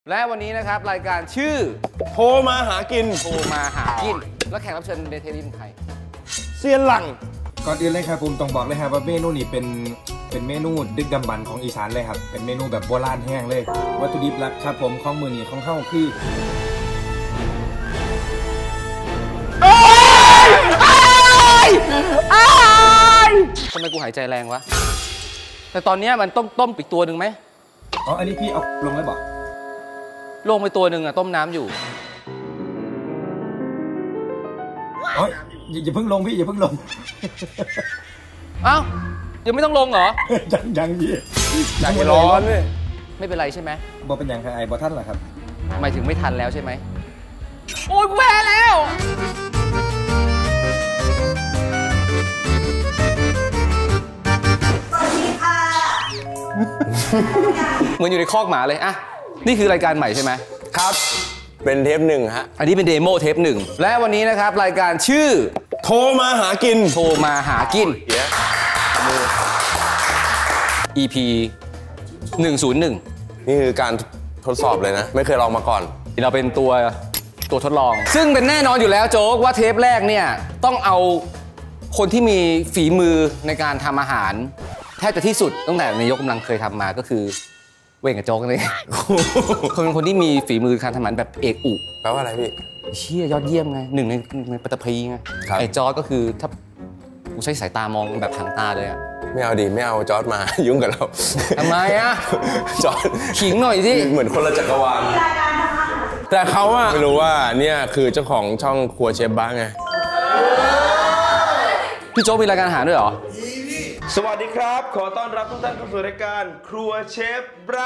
และวันนี้นะครับรายการชื่อโทรมาหากินแล้วแขกรับเชิญในเทปนี้เป็นใครเซียนหลังก่อนอื่นเลยครับผมต้องบอกเลยครับว่าเมนูนี้เป็นเมนูดึกดำบรรพ์ของอีสานเลยครับเป็นเมนูแบบโบราณแห้งเลยวัตถุดิบหลักครับผมของมื้อนี้ของเข้าคือทำไมกูหายใจแรงวะแต่ตอนนี้มันต้องต้มอีกตัวหนึ่งไหมอ๋ออันนี้พี่เอาลงแล้วบอกลงไปตัวหนึ่งอะต้มน้ำอยู่อ๋ออย่าเพิ่งลงพี่อย่าเพิ่งลงเอ้ายังไม่ต้องลงเหรอยังพี่ใจร้อนเลยไม่เป็นไรใช่ไหมบอเป็นอย่างไรบอท่านเหรอครับหมายถึงไม่ทันแล้วใช่ไหมโอ้ยกูแพ้แล้วสวัสดีค่ะเหมือนอยู่ในคอกหมาเลยอะนี่คือรายการใหม่ใช่ไหมครับเป็นเทปหนึ่งฮะอันนี้เป็นเดโมเทปหนึ่งและวันนี้นะครับรายการชื่อโทรมาหากิน EP 101 นี่คือการทดสอบเลยนะไม่เคยลองมาก่อนเราเป็นตัวทดลองซึ่งเป็นแน่นอนอยู่แล้วโจ๊กว่าเทปแรกเนี่ยต้องเอาคนที่มีฝีมือในการทำอาหารแทบจะที่สุดตั้งแต่นายกกำลังเคยทำมาก็คือเว่งกับโจ๊กเลยเขาเป็นคนที่มีฝีมือการทำอาหารแบบเอกอุแปลว่าอะไรพี่เชี่ยยอดเยี่ยมไงหนึ่งในปัตตภีไงไอ้จอร์จก็คือถ้ากูใช้สายตามองแบบหางตาเลยอะไม่เอาดิไม่เอาจอร์จมายุ่งกับเราทำไมอะจอร์จขิงหน่อยสิเหมือนคนละจักรวาลแต่เขาอะไม่รู้ว่าเนี่ยคือเจ้าของช่องครัวเชฟบ้าไงพี่โจ๊กมีรายการอาหารด้วยเหรอสวัสดีครับขอต้อนรับทุกท่านเข้าสู่รายการครัวเชฟบ้า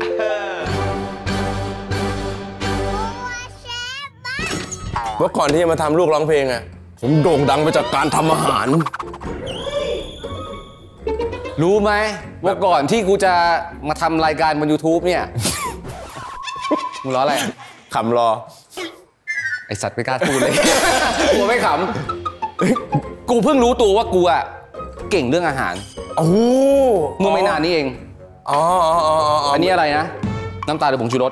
เมื่อก่อนที่จะมาทำลูกร้องเพลงอะผมโด่งดังไปจากการทำอาหารรู้ไหมว่าก่อนที่กูจะมาทำรายการบน YouTube เนี่ยมึงล้ออะไรขำรอไอสัตว์ไม่กล้าพูดเลยกลัวไม่ขำกูเพิ่งรู้ตัวว่ากูอะเก่งเรื่องอาหารโอ้เมื่อไม่นานนี้เองอันนี้อะไรนะน้ำตาลหรือผงชูรส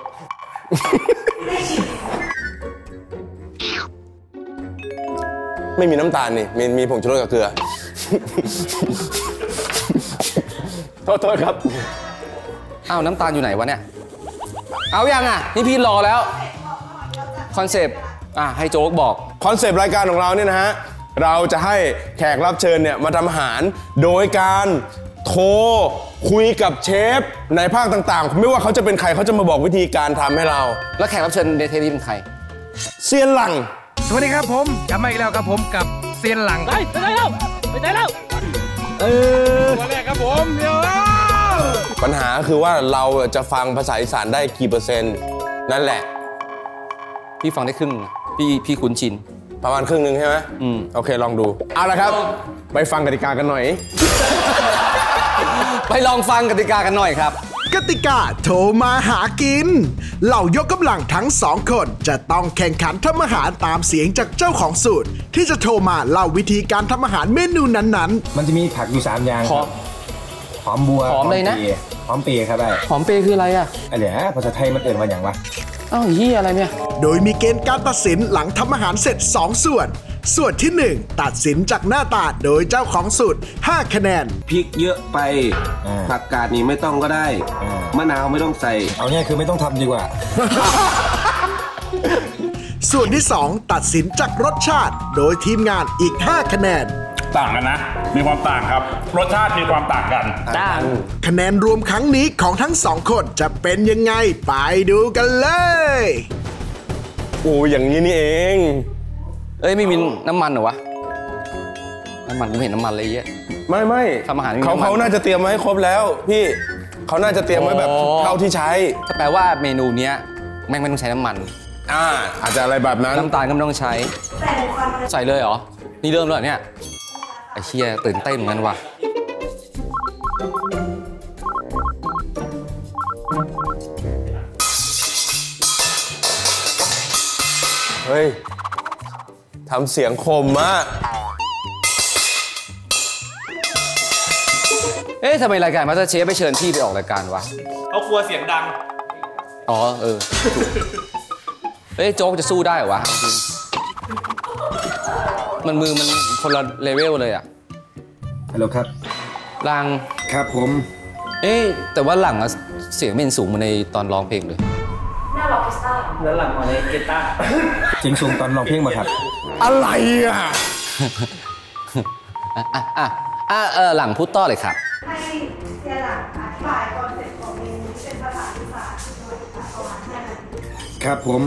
ไม่มีน้ำตาลนี่มีผงชูรสกับเกลือโทษครับอ้าวน้ำตาลอยู่ไหนวะเนี่ยเอายังอ่ะนี่พี่รอแล้วคอนเซปต์ให้โจ๊กบอกคอนเซปต์รายการของเราเนี่ยนะฮะเราจะให้แขกรับเชิญเนี่ยมาทำอาหารโดยการโทรคุยกับเชฟในภาคต่างๆไม่ว่าเขาจะเป็นใครเขาจะมาบอกวิธีการทำให้เราแล้วแขกรับเชิญในเทปนี้เป็นใครเซียนหลังสวัสดีครับผมกลับมาอีกแล้วครับผมกับเซียนหลังไปได้แล้วตัวแรกครับผมเดี๋ยวปัญหาคือว่าเราจะฟังภาษาอีสานได้กี่เปอร์เซ็นต์นั่นแหละพี่ฟังได้ครึ่งพี่คุ้นชินประมาณครึ่งนึงใช่ไหมโอเคลองดูเอาละครับไปฟังกติกากันหน่อยไปลองฟังกติกากันหน่อยครับกติกาโทรมาหากินเหล่ายกกำลังทั้งสองคนจะต้องแข่งขันทำอาหารตามเสียงจากเจ้าของสูตรที่จะโทรมาเล่าวิธีการทำอาหารเมนูนั้นๆมันจะมีผักอยู่3อย่างหอมบัวหอมเลยนะหอมเปย์ครับหอมเปย์คืออะไรอะอะไรนะภาษาไทยมันเอ่ยว่าอย่างวะอ้าวยี่อะไรเนี่ยโดยมีเกณฑ์การตัดสินหลังทำอาหารเสร็จ2ส่วนที่1ตัดสินจากหน้าตาโดยเจ้าของสูตร5คะแนนพริกเยอะไปผักกาดนี่ไม่ต้องก็ได้มะนาวไม่ต้องใส่เอาเนี่ยคือไม่ต้องทำดีกว่าส่วนที่2ตัดสินจากรสชาติโดยทีมงานอีก5คะแนนต่างกันนะมีความต่างครับรสชาติมีความต่างกันคะแนนรวมครั้งนี้ของทั้ง2คนจะเป็นยังไงไปดูกันเลยโอ้อย่างนี้นี่เองไม่มีน้ำมันเหรอวะน้ำมันผมเห็นน้ำมันอะไรเยอะไม่ทำอาหารเขาน่าจะเตรียมไว้ครบแล้วพี่เขาน่าจะเตรียมไว้แบบเท่าที่ใช้ถ้าแปลว่าเมนูเนี้ยแม่งไม่ต้องใช้น้ำมันอาจจะอะไรแบบนั้นน้ำตาลก็ไม่ต้องใช้ใส่เลยเหรอนี่เริ่มแล้วเนี่ยไอ้เชี่ยตื่นเต้นเหมือนกันว่ะเฮ้ยทำเสียงคมมากทำไมรายการมาสเตอร์เชฟไปเชิญพี่ไปออกรายการวะเอาครัวเสียงดังอ๋อเฮ้ยโจ๊กจะสู้ได้เหรอวะมันมือมันคนละเลเวลเลยอะฮัลโหลครับลังครับผมแต่ว่าหลังอะเสียงไม่เห็นสูงเหมือนในตอนร้องเพลงเลยหน้าร้องกีตาร์แล้วหลังมาในกีตาร์เสียงสูงตอนร้องเพลงมาครับอะไรอ่ะหลังพูดต่อเลยครับให้เสียหลังอธิบายคอนเซ็ปต์ของเมนูที่เป็นภาษาอีสานประมาณแค่นั้นครับผม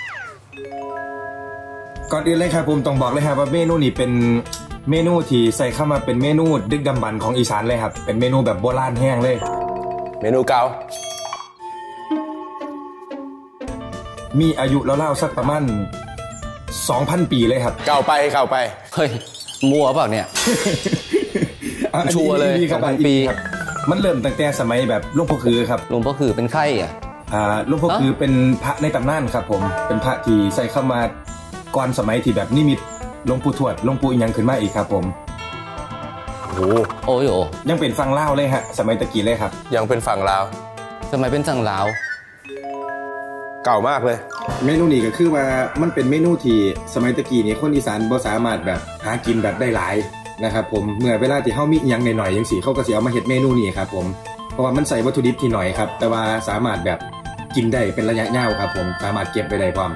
ก่อนอื่นเลยครับผมต้องบอกเลยครับว่าเมนูนี้เป็นเมนูที่ใส่เข้ามาเป็นเมนูดึกดำบรรพ์ของอีสานเลยครับเป็นเมนูแบบโบราณแห้งเลยเมนูเก่ามีอายุแล้วๆสักประมาณ 2,000 ปีเลยครับเก่าไปเฮ้ยมัวเปล่าเนี่ยชัวร์เลย2,000 ปีมันเริ่มตั้งแต่สมัยแบบหลวงพ่อคือครับหลวงพ่อคือเป็นไข่อ่ะหลวงพ่อคือเป็นพระในตำนานครับผมเป็นพระที่ใส่เข้ามาก่อนสมัยที่แบบนิมิตหลวงปู่ทวดหลวงปู่อีหยังขึ้นมาอีกครับผมโอ้ยยังเป็นฝั่งลาวเลยฮะสมัยตะกี้เลยครับยังเป็นฝั่งลาวสมัยเป็นฝั่งลาวเก่ามากเลยเมนูนี้ก็คือว่ามันเป็นเมนูที่สมัยตะกี้นี้คนอีสานบ่สามารถแบบหากินแบบได้หลายนะครับผมเมื่อเวลาที่เฮามีอีหยังหน่อยๆจังซี่เขาก็สิเอามาเฮ็ดเมนูนี้ครับผมเพราะว่ามันใส่วัตถุดิบที่น้อยครับแต่ว่าสามารถแบบกินได้เป็นระยะยาวครับผมสามารถเก็บไว้ได้พร้อม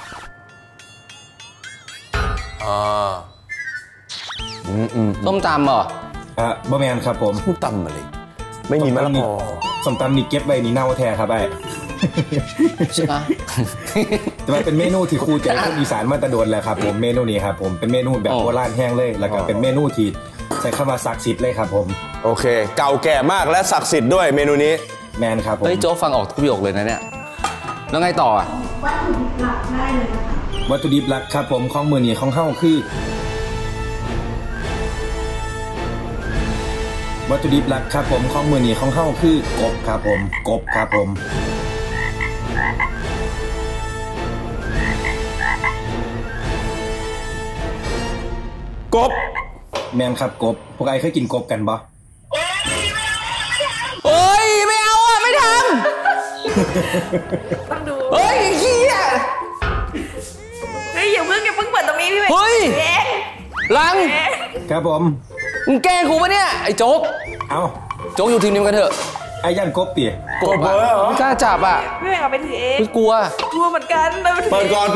ส้มตำเหรอบ่แม่นครับผมส้มตำอะไรไม่มีมะละกอส้มตำนี่เก็บไว้นี่เน่าแท้ครับไอ้ใช่ปะแต่มันเป็นเมนูที่คู่ใจคนอีสานมาตะโดนแหละครับผมเมนูนี้ครับผมเป็นเมนูแบบโบราณแห้งเลยแล้วก็เป็นเมนูที่ใส่เข้ามาศักดิ์สิทธิ์เลยครับผมโอเคเก่าแก่มากและศักดิ์สิทธิ์ด้วยเมนูนี้แมนครับผมเฮ้ยโจ๊กฟังออกทุกประโยคเลยนะเนี่ยแล้วไงต่อวัตถุดิบหลักได้เลยนะคะวัตถุดิบหลักครับผมของมื้อนี้ของเฮาคือวัตถุดิบหลักครับผมของมื้อนี้ของเฮาคือกบครับผมกบครับผมกบแมนครับกบพวกไอ้เคยกินกบกันปะโอ้ยไม่เอาอ่ะไม่ทำต้องดูเฮ้ยเฮียอย่าเพิ่งเปิดตรงนี้พี่เฮ้ยลังครับผมมึงแกล้งกูปะเนี่ยไอ้โจ๊กเอาโจ๊กอยู่ทีมนี้กันเถอะไอ้ยันกบเตี๋ยกบเหรอไม่กล้าจับอ่ะไม่แบ่งเอาไปถือเองกลัวเหมือนกันเปิดก่อน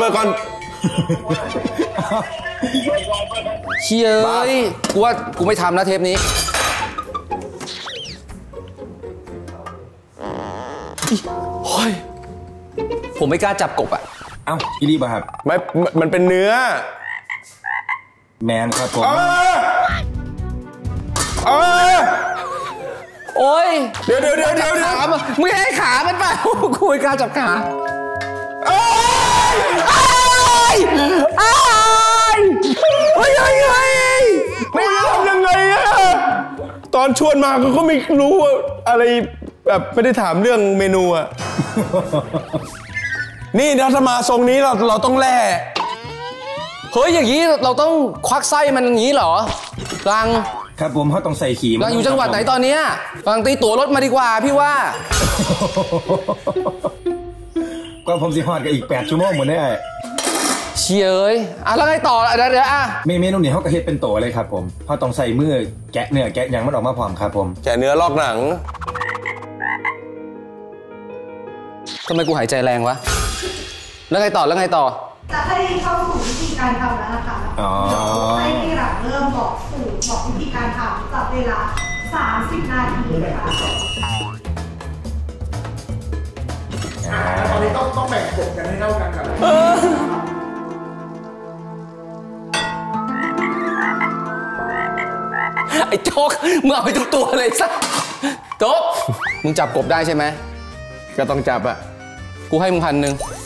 เชี่ยเอ้ยกูว่ากูไม่ทำนะเทปนี้เฮ้ยผมไม่กล้าจับกบอ่ะเอ้าอีรีบครับไม่มันเป็นเนื้อแมนครับผมโอ้ยเดี๋ยวขามึงให้ขามันป่ะกูไม่กล้าจับขาไม่รู้ทำยังไงอะตอนชวนมาก็ไม่รู้อะไรแบบไม่ได้ถามเรื่องเมนูอะนี่ถ้ามาทรงนี้เราต้องแล่เฮ้ยอย่างนี้เราต้องควักไส้มันอย่างนี้เหรอลังครับผมเขาต้องใส่ขีมลังอยู่จังหวัดไหนตอนนี้ลังตีตั๋วรถมาดีกว่าพี่ว่าก็ผมสิฮอดกันอีก8 ชั่วโมงหมดได้เชี่ยเอ้ยแล้วไงต่อเดี๋ยวเมนูนี้เขาก็เฮ็ดเป็นโตเลยครับผมเขาต้องใส่มือแกะเนื้อแกะยังมันออกมาพร้อมครับผมแกะเนื้อลอกหนังทำไมกูหายใจแรงวะแล้วไงต่อจะให้เข้าสู่วิธีการทำแล้วนะคะให้ที่หลังเริ่มบอกสูตรบอกวิธีการทำจับเวลา30 นาทีค่ะตอนนี้ต้องแบ่งกบกันให้เท่ากันกันไอ้โจ๊กมึงเอาไปทุกตัวเลยสักโจ๊กมึงจับกบได้ใช่ไหมก็ต้องจับอ่ะกูให้มึง1,000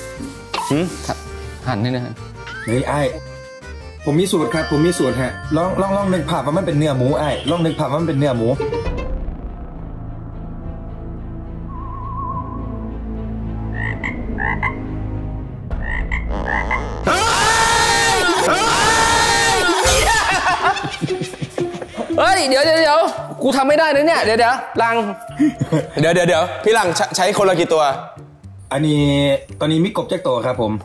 หั่นให้นะเฮ้ยไอ้ผมมีสูตรครับผมมีสูตรฮะลองนึกภาพว่ามันเป็นเนื้อหมูไอ้ลองนึกภาพว่ามันเป็นเนื้อหมูเฮ้ยเดี๋ยวกูทำไม่ได้นะเนี่ยเดี๋ยวลังเดี๋ยวพี่ลังใช้คนละกี่ตัวอันนี้ตอนนี้มีกบแจ็คโตครับผม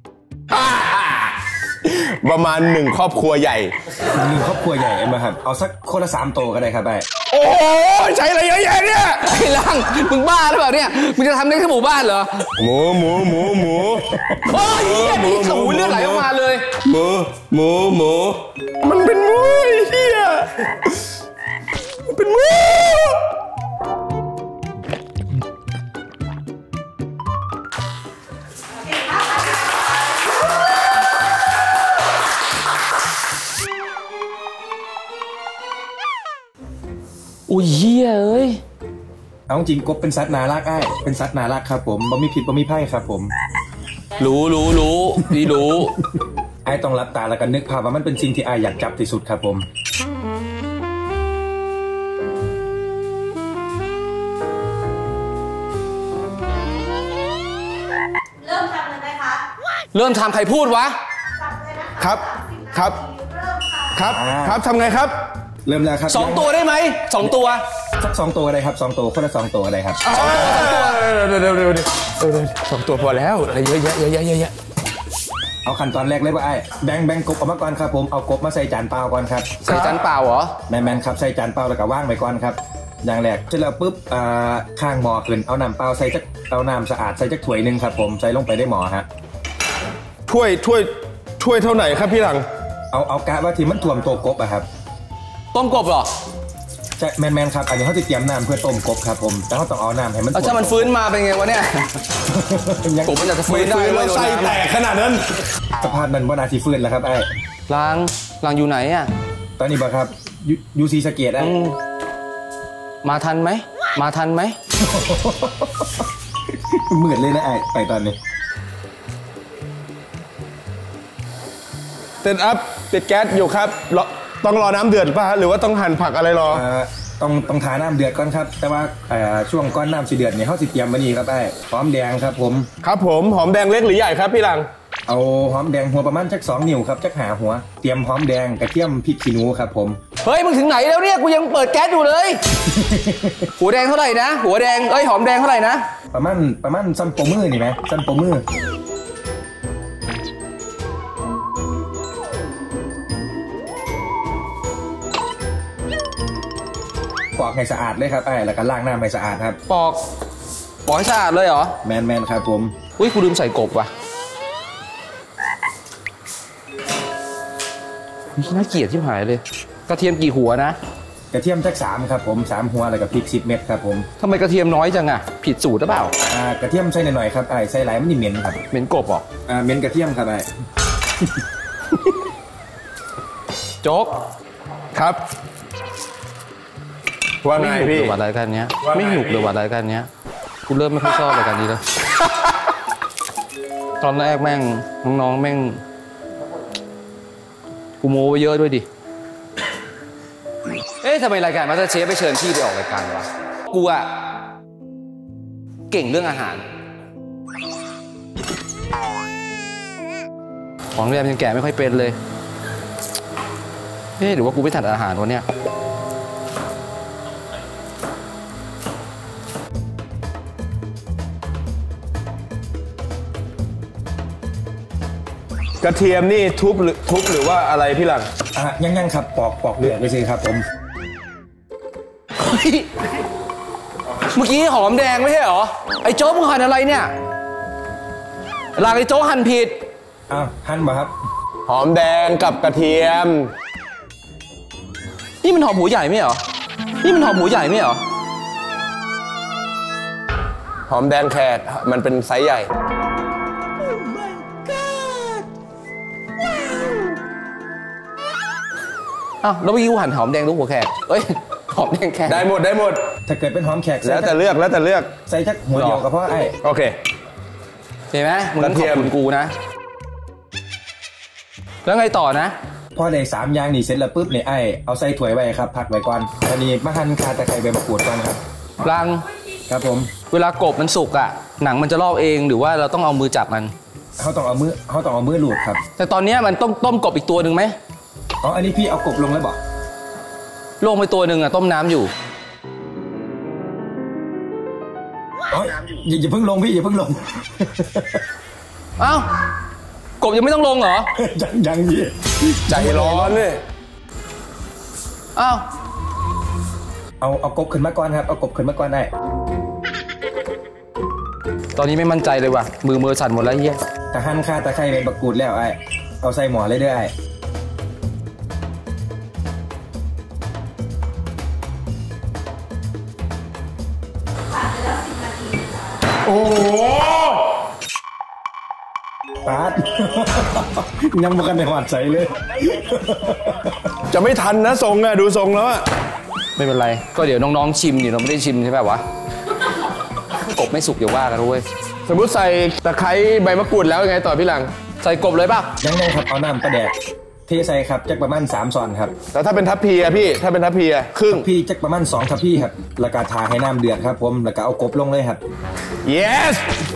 ประมาณ1ครอบครัวใหญ่ 1ครอบครัวใหญ่ไหมครับเอาสักคนละ3 โตก็ได้ครับไอ้โอ้โหใช้อะไรเยอะแยะเนี่ยไอ้ลังมึงบ้าหรือเปล่าเนี่ยมึงจะทำได้แค่หมู่บ้านเหรอหมูโอ้ยนี่สูเลือดไหลออกมาเลยหมูมันเป็นหมูเฮียเป็นหมูอุ้ยเฮียเอ้ยเอาจริงกบเป็นสัตว์นารักเป็นสัตว์นารักครับผมบ่มีผิดบ่มีไพ่ครับผมรู้พี่รู้ไอ้ต้องรับตาแล้วกันนึกภาพว่ามันเป็นสิ่งที่ไอ้อยากจับที่สุดครับผมเริ่มทำเลยไหมคะเริ่มทำใครพูดวะครับทำไงครับเริ่มแล้วครับ 2 ตัวได้ไหม2 ตัวสัก2 ตัวอะไรครับ2 ตัวคนละ2 ตัวอะไรครับเดี๋ยว2 ตัวพอแล้วอะไรเยอะเอาขั้นตอนแรกเลยว่าไอ้แบ่งกบออกมาก่อนครับผมเอากบมาใส่จานเปล่าก่อนครับใส่จานเปล่าเหรอแมนครับใส่จานเปล่าแล้วก็ว่างไปก่อนครับอย่างแรกเสร็จแล้วปุ๊บข้างหม้อขึ้นเอาน้ำเปล่าใส่จักเอาน้ำสะอาดใส่จักถ้วยนึงครับผมใส่ลงไปได้หม้อฮะถ้วยเท่าไหร่ครับพี่หลังเอากะว่าที่มันท่วมตัวกบอะครับต้มกบเหรอใช่แมนครับอันนี้เขาจะเตรียมน้ำเพื่อต้มกบครับผมแต่เขาต้องเอาน้ำให้มันถ้ามันฟื้นมาเป็นไงวะเนี่ยกบมันจะฟื้นได้ไม่โดนไส้แตกขนาดนั้นสภาพมันบ่น่าสิฟื้นแล้วครับไอ้ลังอยู่ไหนอ่ะตอนนี้บ่ครับยูซีสะเกตมาทันไหมเหมือนเลยนะไอ้ไปตอนนี้เซตอัพติดแก๊สอยู่ครับต้องรอน้ำเดือดป่ะหรือว่าต้องหั่นผักอะไรรอต้องทาน้ำเดือดก่อนครับแต่ว่าช่วงก้อนน้ำสีเดือดเนี่ยเขาสิเตรียมมานี่ครับไอ้หอมแดงครับผมหอมแดงเล็กหรือใหญ่ครับพี่หลังเอาหอมแดงหัวประมาณจัก2 นิ้วครับจักหาหัวเตรียมหอมแดงกระเทียมพริกขี้หนูครับผมเฮ้ยมึงถึงไหนแล้วเนี่ยกูยังเปิดแก๊สอยู่เลยหัวแดงเท่าไหร่นะหัวแดงหอมแดงเท่าไหร่นะประมาณซัมโปมือนี่ไหมซัมโปมือปอกให้สะอาดเลยครับแล้วก็ล้างน้ำให้สะอาดครับปอกให้สะอาดเลยเหรอแมนครับผมอุ้ยกูลืมใส่กบว่ะน่าเกลียดที่หายเลยกระเทียมกี่หัวนะกระเทียมจัก3ครับผม3 หัวแล้วก็พริก10 เม็ดครับผมทำไมกระเทียมน้อยจังอ่ะผิดสูตรหรือเปล่ากระเทียมใส่หน่อยๆครับใส่หลายมันเหม็นครับเหม็นกบหรอเหม็นกระเทียมครับโจ๊กครับว่าไงพี่ไม่หนุกเลยรายการนี้ไม่หนุกเลยรายการนี้กูเริ่มไม่ค่อยชอบรายการนี้แล้วตอนแรกแม่งน้องๆแม่งกูโม้ไปเยอะด้วยดิทำไมรายการมาสเตอร์เชฟไปเชิญพี่ไปออกรายการวะกูอะเก่งเรื่องอาหารของเรียนยังแก่ไม่ค่อยเป็นเลยหรือว่ากูไม่ถนัดอาหารวะเนี่ยกระเทียมนี่ทุบหรือว่าอะไรพี่หลังยังครับปอกเลือดไปสิครับผมเมื่อกี้หอมแดงไม่ใช่เหรอไอ้โจ๊กมึงหั่นอะไรเนี่ยหลังไอ้โจ๊กหั่นผิดหั่นมาครับหอมแดงกับกระเทียมนี่มันหอมหัวใหญ่ไม่เหรอหอมแดงแขกมันเป็นไซส์ใหญ่แล้วเมื่อกี้กูหั่นหอมแดงลูกหัวแขกหอมแดงแขกได้หมดถ้าเกิดเป็นหอมแขกแล้วแต่เลือกใส่แค่หัวเดียวก็เพราะโอเคเห็นไหมมึงต้องขอบคุณกูนะแล้วไงต่อนะพอได้3 อย่างนี่เสร็จแล้วปุ๊บเนี่ยเอาใส่ถ้วยไว้ครับพักไว้ก่อนตอนนี้มาหั่นข่าตะไคร้ใบมะกรูดก่อนครับลังครับผมเวลากบมันสุกอ่ะหนังมันจะลอกเองหรือว่าเราต้องเอามือจับมันเขาต้องเอามือหลุดครับแต่ตอนนี้มันต้องต้มกบอีกตัวหนึ่งไหมอันนี้พี่เอากบลงแล้วบอกลงไปตัวหนึ่งต้มน้ำอยู่อย่าเพิ่งลงพี่อย่าเพิ่งลงเอ้า กบยังไม่ต้องลงเหรอยังพี่ใจร้อนเลยเอ้าเอากบขึ้นมาก่อนครับเอากบขึ้นมาก่อนได้ตอนนี้ไม่มั่นใจเลยว่ะมือสั่นหมดแล้วเฮียตะหั่นข่าตะไคร้ใบมะกรูดแล้วไอ้เอาใส่หม้อเลยเด้อไอ้โอ้โหปาด ยังมากันในหวัดใส่เลยจะไม่ทันนะทรงอะดูทรงแล้วอะไม่เป็นไรก็เดี๋ยวน้องๆชิมเราไม่ได้ชิมใช่ป่ะวะกบไม่สุกเดี๋ยวว่ากันด้วยสมมติใส่ตะไคร้ใบมะกรูดแล้วยังไงต่อพี่หลังใส่กบเลยป่ะยังไงครับเอาน้ำปลาแดกเทใส่ครับจักประมาณ3 ช้อนครับแล้วถ้าเป็นทัพพีอะพี่ถ้าเป็นทัพพีอะครึ่งพี่จักประมาณ2 ทัพพี่ครับแล้วก็ทาให้น้ำเดือดครับผมแล้วก็เอากบลงเลยครับ yes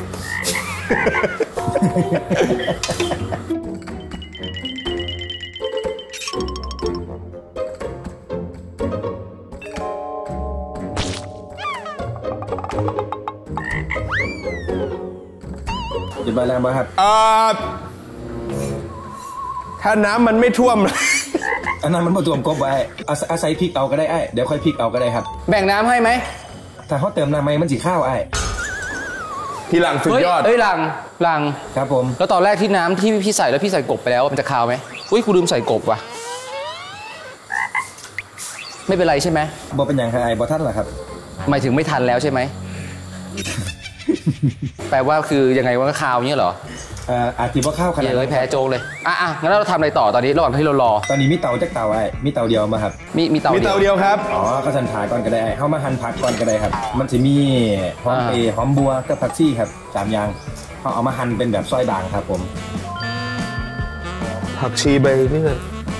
หยุดไปแล้วครับถ้าน้ำมันไม่ท่วมอันนั้นมันมาตวมกบไว้อาศัยพริกเอาก็ได้ไอ้เดี๋ยวค่อยพริกเอาก็ได้ครับแบ่งน้ำให้ไหมถ้าเขาเติมน้ำไหมมันสีข้าวไอ้พี่หลังสุดยอดเฮ้ยหลังครับผมแล้วตอนแรกที่น้ำที่พี่ใส่แล้วพี่ใส่กบไปแล้วมันจะคาวไหมอุ้ยกูลืมใส่กบว่ะไม่เป็นไรใช่ไหมบอเป็นอย่างไรไอ้บอท่านเหรอครับหมายถึงไม่ทันแล้วใช่ไหม แปลว่าคือยังไงว่าคาวเงี้ยเหรออาทิบข้าวขนาดเดี๋ยวแพ้โจงเลยงั้นเราทำอะไรต่อตอนนี้ระหว่างที่เรารอตอนนี้มีเตาจักเตาไอ้มีเตาเดียวมาครับมีเตามีเตาเดียวครับอ๋อก็สันถ่ายก่อนก็ได้เข้ามาหั่นผักก่อนก็ได้ครับมันจะมีหอมเปรย์หอมบัวกับผักชีครับ3 อย่างเขาเอามาหั่นเป็นแบบซอยด่างครับผมผักชีใบนี่เลย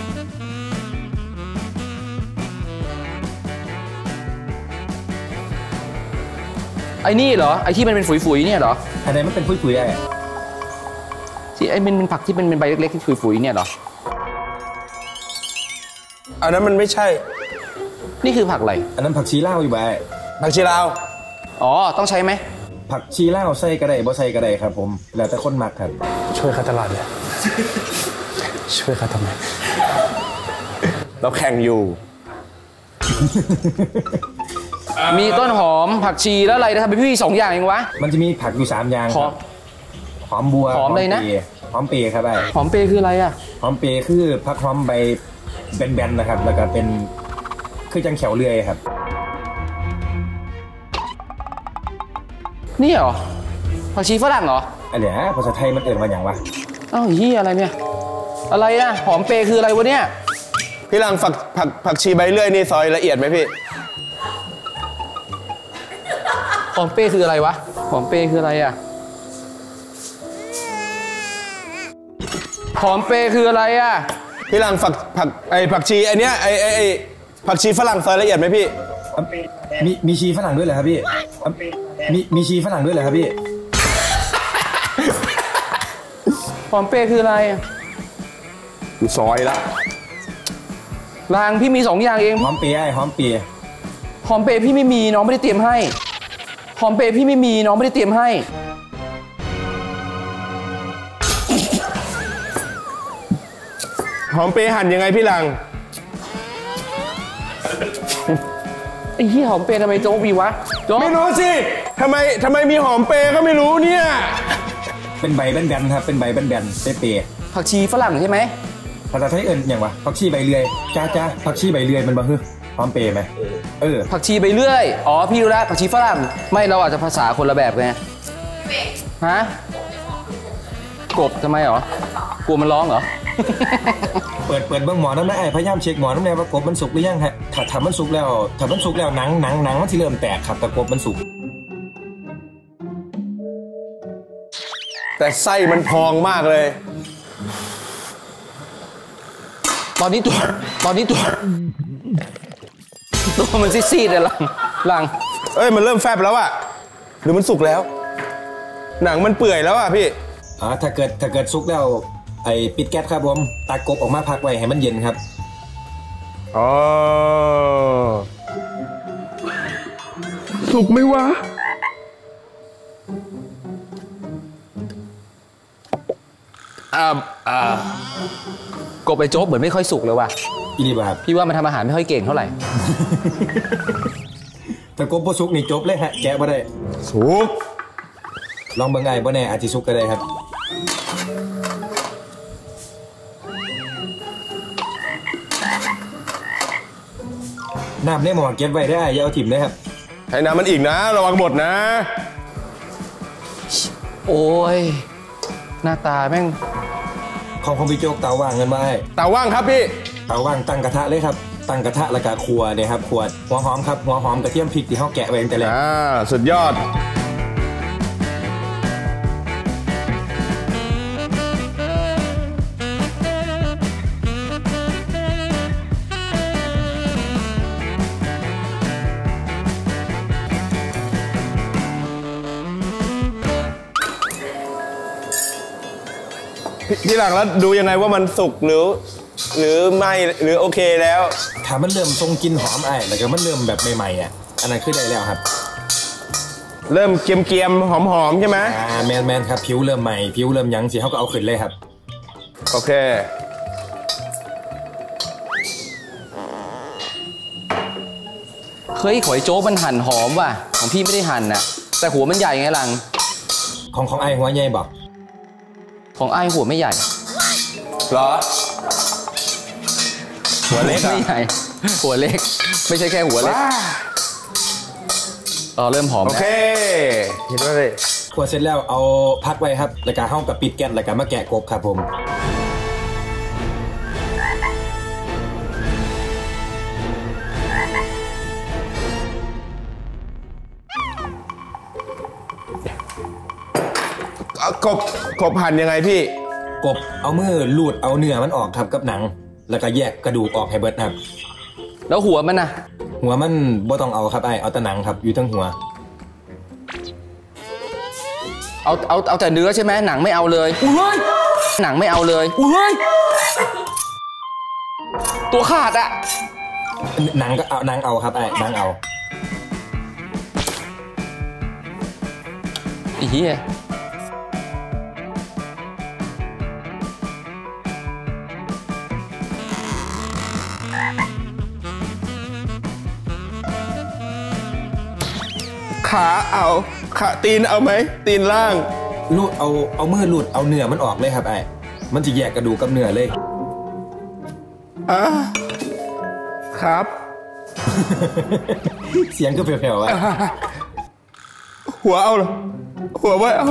ไอ้นี่เหรอไอ้ที่มันเป็นฝุยๆเนี่ยเหรออันไหนมันเป็นปุยๆไอ้ที่ไอ้เป็นผักที่เป็นใบเล็กๆที่ฝุยๆเนี่ยเหรออันนั้นมันไม่ใช่นี่คือผักอะไรอันนั้นผักชีลาวอยู่ไอ้ผักชีลาวอ๋อต้องใช้ไหมผักชีลาวใส่ก็ได้บ่ใส่ก็ได้ครับผมแล้วแต่คนมักครับช่วยข้าตลาดเลย ช่วยข้าทำไม เราแข่งอยู่มีต้นหอมผักชีแล้วอะไรนะทำเป็นพี่2 อย่างเองวะมันจะมีผักอยู่3 อย่างหอมหอมบัวหอมเลยนะหอมเปรย์ครับไอ้หอมเปรย์คืออะไรอ่ะหอมเปรย์คือผักหอมใบแบนๆนะครับแล้วก็เป็นคือจังแขวเลื่อยครับนี่เหรอผักชีฝรั่งเหรออันเนี้ยภาษาไทยมันเอ่ยมาอย่างวะอ้าวยี่อะไรเนี่ยอะไรอ่ะหอมเปรย์คืออะไรวะเนี่ยพี่หลังผักชีใบเลื่อยนี่ซอยละเอียดไหมพี่หอมเปรย์คืออะไรวะหอมเปรย์คืออะไรอ่ะหอมเปรย์คืออะไรอ่ะพี่หลังผักชีไอเนี้ยไอผักชีฝรั่งซอยละเอียดไหมพี่มีชีฝรั่งด้วยเหรอครับพี่มีชีฝรั่งด้วยเหรอครับพี่หอมเปรย์คืออะไรอ่ะอยู่ซอยละรางพี่มี2 อย่างเองหอมเปรย์ไอ้หอมเปรย์หอมเปรย์พี่ไม่มีน้องไม่ได้เตรียมให้หอมเปรย์พี่ไม่มีน้องไม่ได้เตรียมให้หอมเปรย์หั่นยังไงพี่หลังไอ้ที่หอมเปรย์ทำไมโจ๊กมีวะโจ๊กไม่รู้สิทำไมมีหอมเปรย์ก็ไม่รู้เนี่ยเป็นใบแบนๆครับเป็นใบแบนๆเปรย์ผักชีฝรั่งใช่ไหมภาษาไทยเอิญอย่างวะผักชีใบเลื่อยจ้าผักชีใบเลื่อยมันบ่ฮึหอมเปรย์ไหมผักชีไปเรื่อยอ๋อพี่รู้แล้วผักชีฝรั่งไม่เราอาจจะภาษาคนละแบบไงฮะกบทำไมเหรอกลัวมันร้องเหรอเปิดเบื้องหมอนั่นนะไอ้พยายามเช็คหมอนั่นแหละว่ากบมันสุกหรือยังฮะถ้ามันสุกแล้วหนังมันที่เริ่มแตกครับแต่กบมันสุกแต่ไส้มันพองมากเลยตอนนี้ตัวมันซีดๆเลยหลังเอ้ยมันเริ่มแฟบแล้วอะหรือมันสุกแล้ว หนังมันเปื่อยแล้วอะพี่ถ้าเกิดสุกแล้วไอ้ปิดแก๊สครับผมตักกบออกมาพักไว้ให้มันเย็นครับอ๋อ สุกไหมวะกบไอ้โจ๊กเหมือนไม่ค่อยสุกเลยว่ะอีนี่แบบพี่ว่ามันทำอาหารไม่ค่อยเก่งเท่าไหร่แต่กบบ่สุกนี่จบเลยฮะแกะบ่ได้สุกลองเบิ่งไงบ่แน่อาจจะสุกก็ได้ครับน้ำในหม้อเก็บไว้ได้อย่าเอาถิ่มเลยครับให้น้ำมันอีกนะระวังหมดนะโอ้ยหน้าตาแม่งของพี่โจ๊กเตาว่างเงินมาให้เตาว่างครับพี่เตาว่างตั้งกระทะเลยครับตั้งกระทะแล้วก็ครัวเนี่ยครับครัวหัวหอมครับหัวหอมกระเทียมพริกที่เขาแกะไว้ตั้งแต่แรกสุดยอดพี่หลังแล้วดูยังไงว่ามันสุกหรือไม่หรือโอเคแล้วถ้ามันเริ่มทรงกลิ่นหอมแล้วก็มันเริ่มแบบใหม่ๆอันนั้นคือได้แล้วครับเริ่มเกียมๆหอมๆใช่ไหมแมนครับผิวเริ่มใหม่ผิวเริ่มยังสิเขาก็เอาขึ้นเลยครับโอเคเฮ้ยขอยโจ๊กมันหั่นหอมว่ะของพี่ไม่ได้หั่นน่ะแต่หัวมันใหญ่ไงหลังของไอ้หัวใหญ่บอกของไอ้หัวไม่ใหญ่เหรอหัวเล็กไม่ใหญ่หัวเล็กไม่ใช่แค่หัวเล็กเริ่มหอมโอเคเห็นด้วยเลยคั่วเสร็จแล้วเอาพักไว้ครับแล้วก็เข้ากับปิดแก๊สแล้วก็มาแกะกบครับผมกบหั่นยังไงพี่กบเอามือลูดเอาเนื้อมันออกครับกับหนังแล้วก็แยกกระดูกออกให้เบิดครับแล้วหัวมันนะหัวมันบ่ต้องเอาครับเอาแต่หนังครับอยู่ทั้งหัวเอาแต่เนื้อใช่ไหมหนังไม่เอาเลยหนังไม่เอาเลยตัวขาดอะหนังก็เอาหนังเอาครับหนังเอาอีเหี้ยขาเอาขาตีนเอาไหมตีนล่างลูดเอามือลูดเอาเนื้อมันออกเลยครับมันจะแยกกระดูกกับเนื้อเลยครับเสียงก็แผ่วๆหัวเอาเหรอหัวไว้เอา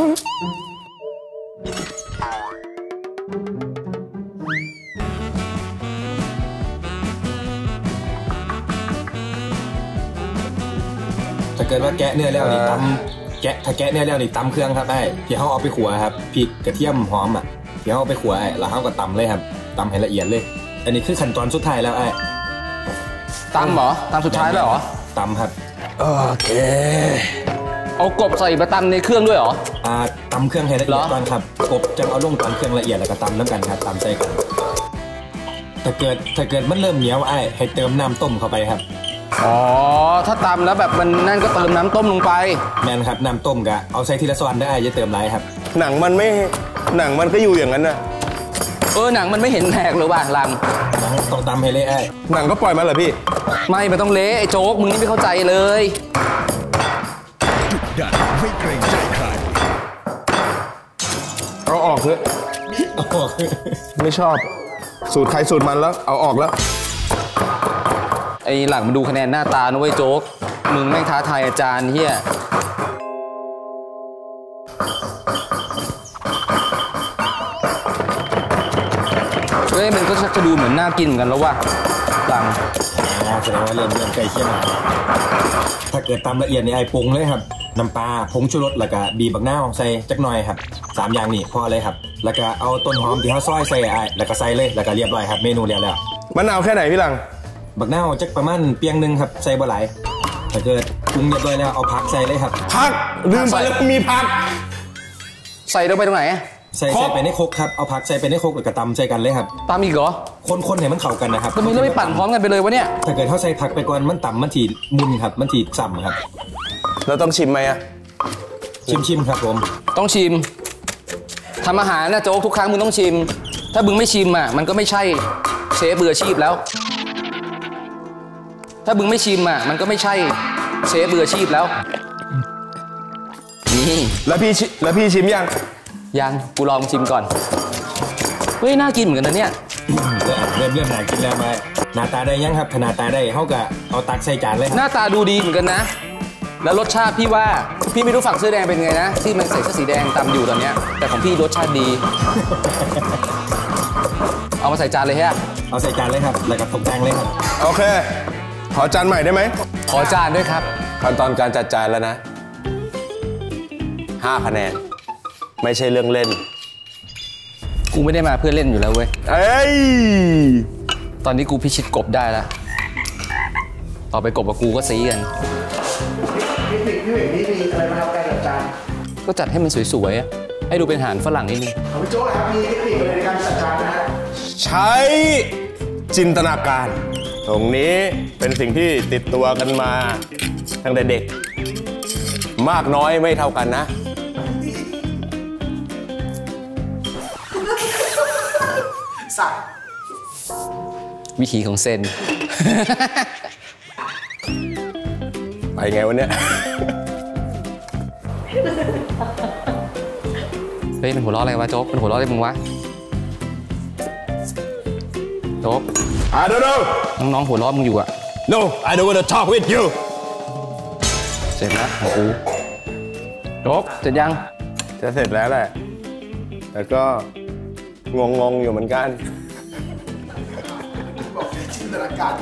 ถ้าเกิดว่าแกะเนื้อแล้วนี่ตำถ้าแกะเนื้อแล้วนี่ตำเครื่องครับที่เขาเอาไปขัวครับพริกกระเทียมหอมที่เขาเอาไปขัวแล้วเขาก็ตำเลยครับตำให้ละเอียดเลยอันนี้คือขั้นตอนสุดท้ายแล้วตำเหรอตำสุดท้ายแล้วเหรอตำครับโอเคเอากบใส่มาตำในเครื่องด้วยเหรอตำเครื่องให้ละเอียดก่อนครับกบจะเอาลงตำเครื่องละเอียดแล้วก็ตำน้ำกันครับตำใส่กันถ้าเกิดมันเริ่มเหนียวให้เติมน้ำต้มเข้าไปครับถ้าตำแล้วแบบมันนั่นก็เติมน้ำต้มลงไปแม่นครับน้ำต้มก็เอาใส่ทีละส่วนได้อย่าเติมหลายครับหนังมันก็อยู่อย่างนั้นนะหนังมันไม่เห็นแหกหรือว่าลังหนังต้องตำให้เละหนังก็ปล่อยมาเหรอพี่ไม่มันต้องเละไอ้โจ๊กมึงนี่ไม่เข้าใจเลยดันไม่เกรงใจใครเอาออกเถอะไม่ชอบสูตรใครสูตรมันแล้วเอาออกแล้วไอ้หลังมาดูคะแนนหน้าตานะเว้ยโจ๊กมึงแม่งท้าทายอาจารย์เฮียมันก็จะดูเหมือนน่ากินกันแล้วว่ะหลังแสดงว่าเริ่มใกล้เคียงถ้าเกิดตามละเอียดนี่ปรุงเลยครับน้ำปลาผงชูรสแล้วก็บีบักนาวใส่จักหน่อยครับ3อย่างนี่พอเลยครับแล้วก็เอาต้นหอมที่เขาซอยใส่แล้วก็ใส่เลยแล้วก็เรียบร้อยครับเมนูเรียบแล้วมะนาวแค่ไหนพี่หลังบักนาวจักประมาณเปียงนึงครับใส่บ่หลายถ้าเกิดปรุงเรียบร้อยแล้วเอาผักใส่เลยครับผักลืมไปแล้วมีผักใส่ลงไปตรงไหนใส่ไปในครกครับเอาผักใส่ไปในครกแล้วก็ตำใส่กันเลยครับตำอีกเหรอคนให้มันเข้ากันนะครับทำไมเราไม่ปั่นพร้อมกันไปเลยวะเนี่ยถ้าเกิดเขาใส่ผักไปก่อนมันต่ำมันถีมุนครับมันถีซ้ำครับเราต้องชิมไหมชิมครับผมต้องชิมทำอาหารนะโจ๊กทุกครั้งมึงต้องชิมถ้ามึงไม่ชิมอ่ะมันก็ไม่ใช่เชฟมืออาชีพแล้วถ้ามึงไม่ชิมอ่ะมันก็ไม่ใช่เชฟมืออาชีพแล้วนี่แล้วพี่ชิมยังกูลองชิมก่อนเฮ้ยน่ากินเหมือนกันนะเนี่ยเริ่มหนากินแล้วมาหน้าตาได้ยังครับหน้าตาได้เขาก็เอาตักใส่จานเลยหน้าตาดูดีเหมือนกันนะแล้วรสชาติพี่ว่าพี่ไม่รู้ฝั่งเสื้อแดงเป็นไงนะที่มันใส่เสื้อสีแดงตำอยู่ตอนเนี้ยแต่ของพี่รสชาติดีเอามาใส่จานเลยฮะเอาใส่จานเลยครับแล้วก็ตกแต่งเลยครับโอเคขอจานใหม่ได้ไหมขอจานด้วยครับขั้นตอนการจัดจานแล้วนะ5 คะแนนไม่ใช่เรื่องเล่นกูไม่ได้มาเพื่อเล่นอยู่แล้วเว้ยตอนนี้กูพิชิตกบได้แล้วต่อไปกบกับกูก็ซีกันพี่หมิงนี่มีอะไรมาทำการจัดจานก็จัดให้มันสวยๆให้ดูเป็นอาหารฝรั่งนิดนึงพี่โจ้ครับมีเทคนิคอะไรในการจัดจานนะฮะใช้จินตนาการตรงนี้เป็นสิ่งที่ติดตัวกันมาตั้งแต่เด็กมากน้อยไม่เท่ากันนะวิธีของเซนไปไงวันเนี้ยเฮ้ยเป็นหัวเราะอะไรวะโจ๊กเป็นหัวเราะอะไรมึงวะโจ๊ก I don't know น้องๆหัวเราะมึงอยู่อะ No I don't want to talk with you เสร็จแล้วของกูโจ๊กเสร็จยังจะเสร็จแล้วแหละแต่ก็งงอยู่เหมือนกันจินตนาการ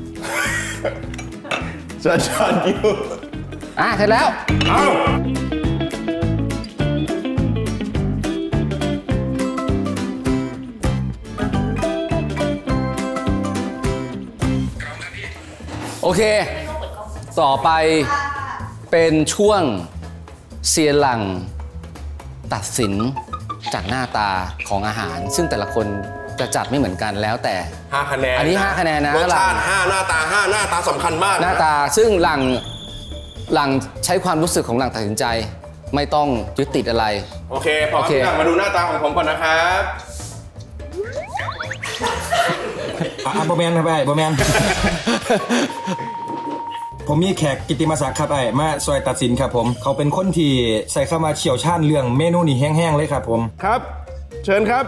จะจัดอยู่เสร็จแล้วเอาโอเคต่อไปเป็นช่วงเซียนหลังตัดสินจากหน้าตาของอาหารซึ่งแต่ละคนจะจัดไม่เหมือนกันแล้วแต่ 5 คะแนนอันนี้5 คะแนนนะรสชาติ5หน้าตา5หน้าตาสำคัญมากหน้าตาซึ่งหลังใช้ความรู้สึกของหลังตัดสินใจไม่ต้องยึดติดอะไรโอเคพอพี่หลังมาดูหน้าตาของผมก่อนนะครับโบแมนครับโบแมนผมมีแขกกิตติมศักดิ์ครับมาซอยตัดสินครับผมเขาเป็นคนที่ใส่เข้ามาเชี่ยวชาญเรื่องเมนูนี่แห้งๆเลยครับผมครับเชิญครับ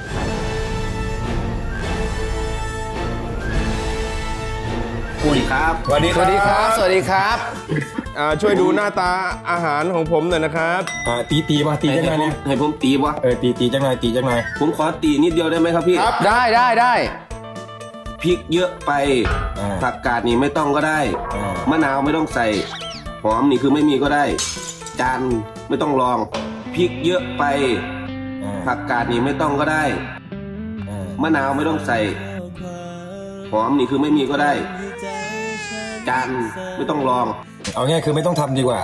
สวัสดีครับสวัสดีครับสวัสดีครับช่วยดูหน้าตาอาหารของผมหน่อยนะครับตีมาตีจังหน่อยเนี่ยให้ผมตีวะตีจังหน่อยผมขอตีนิดเดียวได้ไหมครับพี่ได้พริกเยอะไปผักกาดนี่ไม่ต้องก็ได้มะนาวไม่ต้องใส่หอมนี่คือไม่มีก็ได้จานไม่ต้องลองพริกเยอะไปผักกาดนี่ไม่ต้องก็ได้มะนาวไม่ต้องใส่หอมนี่คือไม่มีก็ได้จานไม่ต้องลองเอาง่ายคือไม่ต้องทำดีกว่า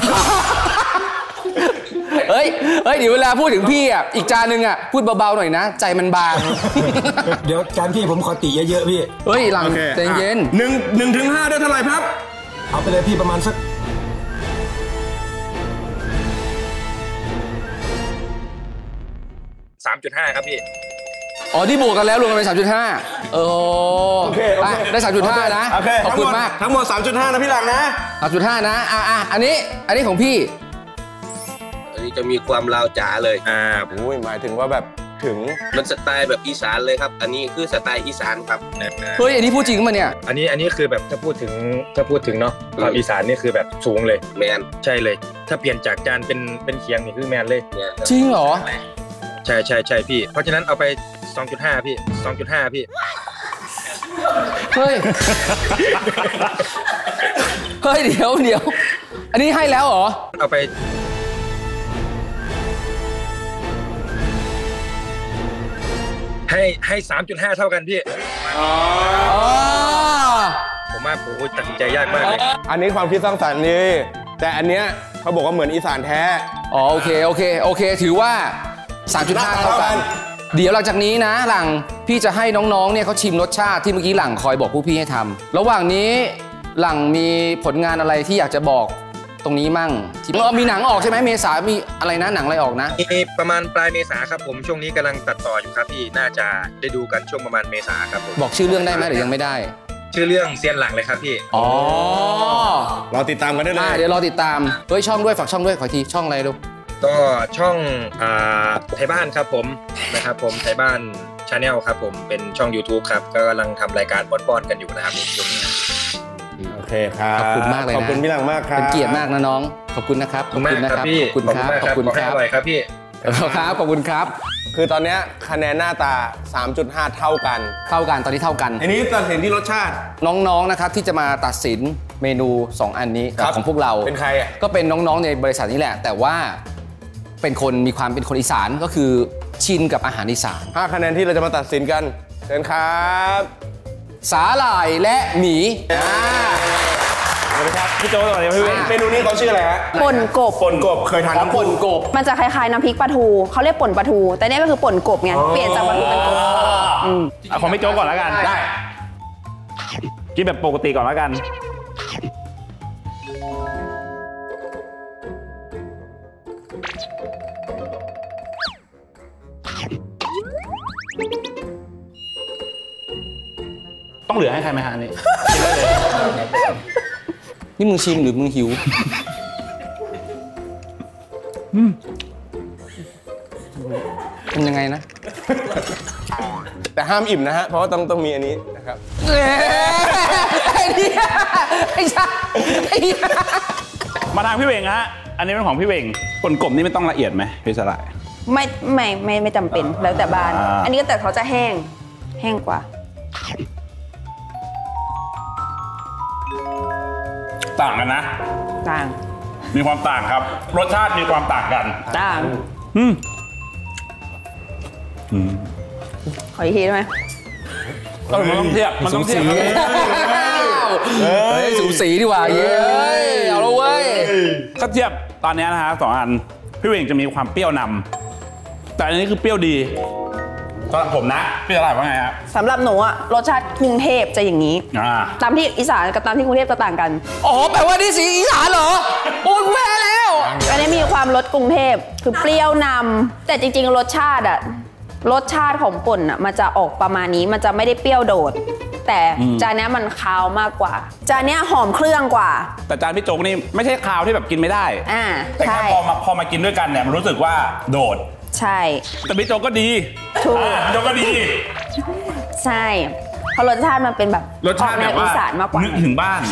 เฮ้ยเดี๋ยวเวลาพูดถึงพี่อีกจานนึงพูดเบาๆหน่อยนะใจมันบางเดี๋ยวจานพี่ผมขอตีเยอะๆพี่เฮ้ยหลังใจเย็น 1 ถึง 5ได้เท่าไหร่ครับเอาไปเลยพี่ประมาณสัก 3.5 ครับพี่ที่บวกกันแล้วรวมกันเป็น 3.5โอเคได้ 3.5 นะขอบคุณมากทั้งหมด 3.5 นะพี่หลังนะ 3.5 นะอันนี้ของพี่อันนี้จะมีความลาวจ๋าเลยหมายถึงว่าแบบถึงมันสไตล์แบบอีสานเลยครับอันนี้คือสไตล์อีสานครับเฮ้ยอันนี้พูดจริงมั้ยเนี่ยอันนี้คือแบบถ้าพูดถึงเนาะความอีสานนี่คือแบบสูงเลยแมนใช่เลยถ้าเปลี่ยนจากจานเป็นเคียงนี่คือแมนเลยจริงเหรอใช่พี่เพราะฉะนั้นเอาไป 2.5 พี่เฮ้ยเดี๋ยวอันนี้ให้แล้วเหรอเอาไปให้ 3.5 เท่ากันพี่ผมว่าโอ้ยตัดสินใจยากมากเลยอันนี้ความคิดสร้างสรรค์นี่แต่อันเนี้ยเขาบอกว่าเหมือนอีสานแท้โอเคถือว่า 3.5 เท่ากันเดี๋ยวหลังจากนี้นะหลังพี่จะให้น้องๆเนี่ยเขาชิมรสชาติที่เมื่อกี้หลังคอยบอกผู้พี่ให้ทำระหว่างนี้หลังมีผลงานอะไรที่อยากจะบอกตรงนี้มั่งที่มีหนังออกใช่ไหมเมษามีอะไรนะหนังอะไรออกนะมีประมาณปลายเมษาครับผมช่วงนี้กำลังตัดต่ออยู่ครับพี่น่าจะได้ดูกันช่วงประมาณเมษาครับผมบอกชื่อเรื่องได้ไหมหรือยังไม่ได้ชื่อเรื่องเซียนหลังเลยครับพี่อ๋อเราติดตามกันได้เลยเดี๋ยวรอติดตามด้วยช่องด้วยฝากช่องด้วยขอทีช่องอะไรลูกก็ช่องไทยบ้านครับผมนะครับผมไทยบ้านชาแนลครับผมเป็นช่อง YouTube ครับก็กำลังทำรายการป้อนๆกันอยู่นะครับช่วงนี้โอเคครับขอบคุณมากเลยนะขอบคุณพี่หลังมากครับเป็นเกียรติมากนะน้องขอบคุณนะครับขอบคุณนะครับพี่ขอบคุณครับขอบคุณครับครับพี่ครับขอบคุณครับคือตอนนี้คะแนนหน้าตา 3.5 เท่ากันตอนนี้เท่ากันอันนี้ตัดสินที่รสชาติน้องๆนะครับที่จะมาตัดสินเมนู2อันนี้ของพวกเราเป็นใครอ่ะก็เป็นน้องๆในบริษัทนี้แหละแต่ว่าเป็นคนมีความเป็นคนอีสานก็คือชินกับอาหารอีสาน 5คะแนนที่เราจะมาตัดสินกันเชิญครับสาหร่ายและหมีสวัสดีครับพี่โจ้สวัสดีครับพี่เมนูนี้เขาชื่ออะไรฮะป่นกบเคยทานน้ำป่นกบมันจะคล้ายๆน้ำพริกปลาทูเขาเรียกป่นปลาทูแต่นี่ก็คือป่นกบไงเปลี่ยนจากปลาทูเป็นกบเอาของพี่โจ้ก่อนแล้วกันได้กินแบบปกติก่อนแล้วกันต้องเหลือให้ใครไหมฮะอันนี้กินได้เลยนี่มึงชิมหรือมึงหิวเป็นยังไงนะแต่ห้ามอิ่มนะฮะเพราะว่าต้องมีอันนี้นะครับมาทางพี่เวงฮะอันนี้เป็นของพี่เวงป่นกบนี่ไม่ต้องละเอียดไหมพี่สลายไม่จำเป็นแล้วแต่บ้านอันนี้แต่เขาจะแห้งกว่าต่างกันนะต่างมีความต่างครับรสชาติมีความต่างกันต่างขออีกทีได้ไหมมันต้องเทียบสูสีดีกว่าเย้เอาละเว้ยถ้าเทียบตอนนี้นะฮะ2 อันพี่เวงจะมีความเปรี้ยวนำแต่อันนี้คือเปรี้ยวดีสำหรับผมนะพี่อะไรว่าไงครับสำหรับหนูอะรสชาติกรุงเทพจะอย่างนี้ตามที่อีสานกับตามที่กรุงเทพจะต่างกันอ๋อแปลว่านี่สีอีสานเหรอโอ้ยแย่แล้วอันนี้มีความรสกรุงเทพคือเปรี้ยวนำแต่จริงๆรสชาติของป่นอะมันจะออกประมาณนี้มันจะไม่ได้เปรี้ยวโดดแต่จานนี้มันคาวมากกว่าจานนี้หอมเครื่องกว่าแต่จานพี่โจ๊กนี่ไม่ใช่คาวที่แบบกินไม่ได้แต่แค่พอมากินด้วยกันเนี่ยมันรู้สึกว่าโดดใช่แต่พี่โจ๊กก็ดีถูกพี่โจ๊กก็ดีใช่เพราะรสชาติมันเป็นแบบรสชาติแบบว่าอีสานมากกว่านึกถึงบ้าน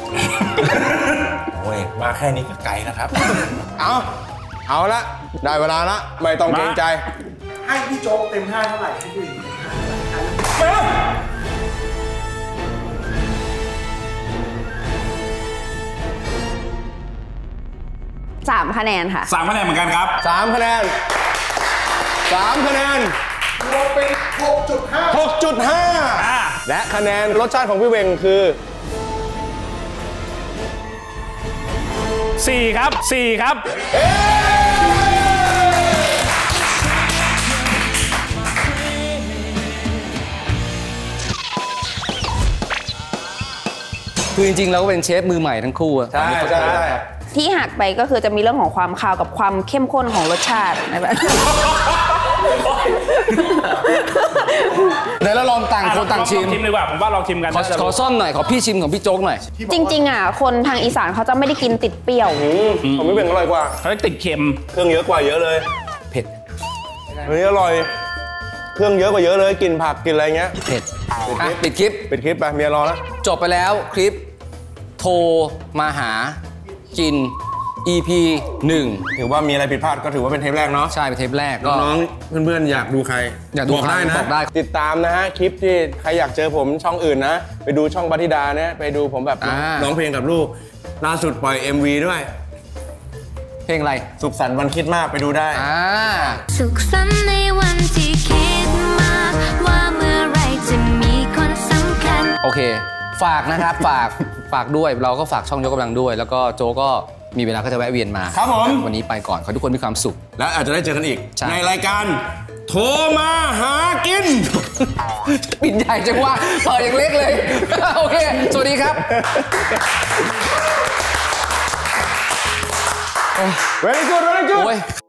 โอ้ยมาแค่นี้ก็ไกลนะครับเอาละได้เวลาละไม่ต้องเกรงใจให้พี่โจ๊กเต็ม5เท่าไหร่ให้พี่เต็ม5 3 คะแนนค่ะ 3 คะแนนเหมือนกันครับ 3 คะแนนรวมเป็น 6.5 และคะแนนรสชาติของพี่เวงคือ 4 ครับคือจริงๆเราก็เป็นเชฟมือใหม่ทั้งคู่ใช่ที่หักไปก็คือจะมีเรื่องของความคาวกับความเข้มข้นของรสชาติแบบเดี๋ยวเราลองต่างคนต่างชิมดีกว่าผมว่าลองชิมกันขอซ่อมหน่อยขอพี่ชิมของพี่โจ๊กหน่อยจริงๆอ่ะคนทางอีสานเขาจะไม่ได้กินติดเปรี้ยวผมไม่เป็นอร่อยกว่าเขาติดเค็มเครื่องเยอะกว่าเยอะเลยเผ็ดเฮ้ยอร่อยเครื่องเยอะกว่าเยอะเลยกินผักกินอะไรเงี้ยเผ็ดปิดคลิปไปเมียรอแล้วจบไปแล้วคลิปโทรมาหากิน EP 1ถือว่ามีอะไรผิดพลาดก็ถือว่าเป็นเทปแรกเนาะใช่เป็นเทปแรกก็น้องเพื่อนๆอยากดูใครบอกได้นะติดตามนะฮะคลิปที่ใครอยากเจอผมช่องอื่นนะไปดูช่องบัตธิดาเนี่ยไปดูผมแบบร้องเพลงกับลูกล่าสุดปล่อย MV ด้วยเพลงอะไรสุขสันต์วันคิดมากไปดูได้สุขสันต์ในวันที่คิดมากว่าเมื่อไรจะมีคนสำคัญโอเคฝากนะครับฝากด้วยเราก็ฝากช่องยกกำลังด้วยแล้วก็โจก็มีเวลาก็จะแวะเวียนมาครับผมวันนี้ไปก่อนขอทุกคนมีความสุขและอาจจะได้เจอกันอีกในรายการโทรมาหากินปิดใหญ่จังว่าเปิดอย่างเล็กเลยโอเคสวัสดีครับ very good very good โอ้ย